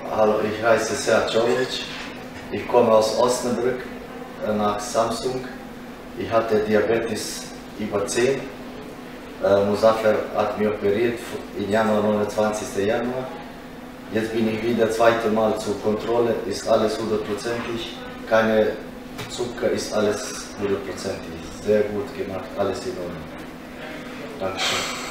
Hallo, ich heiße Sead Jovic. Ich komme aus Osnabrück nach Samsung. Ich hatte Diabetes über 10. Muzafer hat mich operiert im Januar, 29. Januar. Jetzt bin ich wieder das zweite Mal zur Kontrolle, ist alles 100%ig, keine Zucker, ist alles 100%ig. Sehr gut gemacht, alles in Ordnung. Dankeschön.